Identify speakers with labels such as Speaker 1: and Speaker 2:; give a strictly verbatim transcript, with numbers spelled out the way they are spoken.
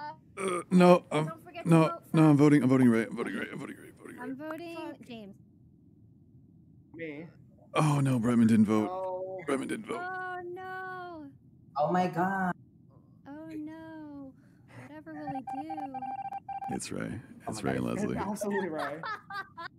Speaker 1: Uh, no, I'm,
Speaker 2: Don't forget to
Speaker 1: no,
Speaker 2: vote
Speaker 1: no, I'm
Speaker 2: fast.
Speaker 1: voting. I'm voting right. I'm voting right. I'm voting right. Voting right.
Speaker 2: I'm voting James.
Speaker 3: Me.
Speaker 1: Oh no, Bretman didn't vote.
Speaker 3: No.
Speaker 1: Bretman didn't vote.
Speaker 2: Oh no.
Speaker 4: Oh my god.
Speaker 2: Oh no. Whatever will he do?
Speaker 1: It's Ray.
Speaker 4: Oh
Speaker 1: It's
Speaker 4: my
Speaker 1: Ray and
Speaker 4: God.
Speaker 3: It's
Speaker 1: Leslie.
Speaker 3: absolutely right.